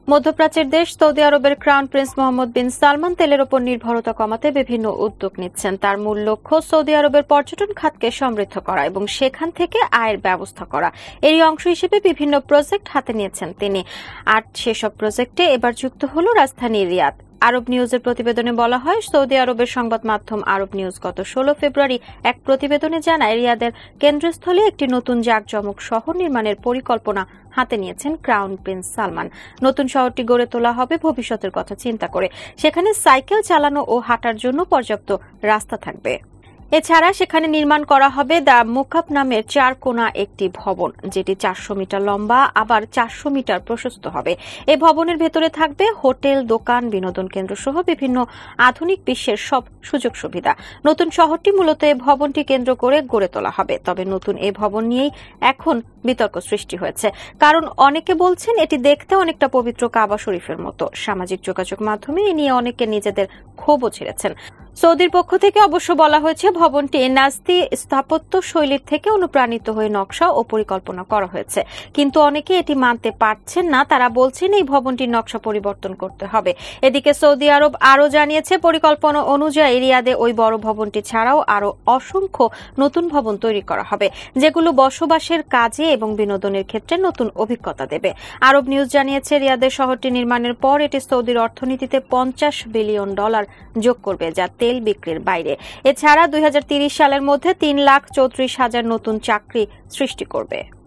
মধ্যপ্রাচ্যের দেশ সৌদি আরবের crown prince Mohammed bin Salman তেলের ওপর নির্ভরতা কমাতে বিভিন্ন উদ্যোগ নিচ্ছেন। তার মূল লক্ষ্য সৌদি আরবের পর্যটন খাতকে সমৃদ্ধ করা এবং সেখান থেকে আয়ের ব্যবস্থা করা। এরই অংশ হিসেবে বিভিন্ন প্রজেক্ট হাতে নিয়েছেন তিনি। আর সেসব প্রজেক্টে এবার যুক্ত হল রাজধানী রিয়াদ। আরব নিউজের প্রতিবেদনে বলা হয়, সৌদি আরবের সংবাদ মাধ্যম আরব নিউজ গত 16 ফেব্রুয়ারি এক প্রতিবেদনে জানায়, রিয়াদের কেন্দ্রস্থলে একটি নতুন জাঁকজমক শহর নির্মাণের পরিকল্পনা হাতে নিয়েছেন ক্রাউন প্রিন্স সালমান। নতুন শহরটি গড়ে তোলা হবে ভবিষ্যতের কথা চিন্তা করে। সেখানে সাইকেল চালানো ও হাঁটার জন্য পর্যাপ্ত রাস্তা থাকবে। এছাড়া সেখানে নির্মাণ করা হবে দ্য মুকাব নামের 4 কোণা একটি ভবন, যেটি 400 মিটার লম্বা আবার 400 মিটার প্রশস্ত হবে। এই ভবনের ভেতরে থাকবে হোটেল, দোকান, বিনোদন কেন্দ্র সহ বিভিন্ন আধুনিক বিশ্বের সব সুযোগ সুবিধা। নতুন শহরটি মূলত এই ভবনটি কেন্দ্র করে গড়ে তোলা হবে। তবে নতুন এই ভবন নিয়েই এখন বিতর্ক সৃষ্টি হয়েছে, কারণ অনেকে বলছেন এটি দেখতে অনেকটা পবিত্র কাবা শরীফের মতো। সামাজিক যোগাযোগ মাধ্যমে এ নিয়ে অনেকে নিজেদের ক্ষোভও ছেড়েছেন। সৌদির পক্ষ থেকে অবশ্য বলা হয়েছে, ভবনটি নাজদি স্থাপত্য শৈলীর থেকে অনুপ্রাণিত হয়ে নকশা ও পরিকল্পনা করা হয়েছে। কিন্তু অনেকে এটি মানতে পারছেন না। তারা বলছেন এই ভবনটির নকশা পরিবর্তন করতে হবে। এদিকে সৌদি আরব আরও জানিয়েছে, পরিকল্পনা অনুযায়ী রিয়াদে ওই বড় ভবনটি ছাড়াও আরও অসংখ্য নতুন ভবন তৈরি করা হবে, যেগুলো বসবাসের কাজে এবং বিনোদনের ক্ষেত্রে নতুন অভিজ্ঞতা দেবে। আরব নিউজ জানিয়েছে, রিয়াদের শহরটি নির্মাণের পর এটি সৌদির অর্থনীতিতে $50 বিলিয়ন যোগ করবে, যা তেল বিক্রির বাইরে। এছাড়া 2030 সালের মধ্যে 3,34,000 নতুন চাকরি সৃষ্টি করবে।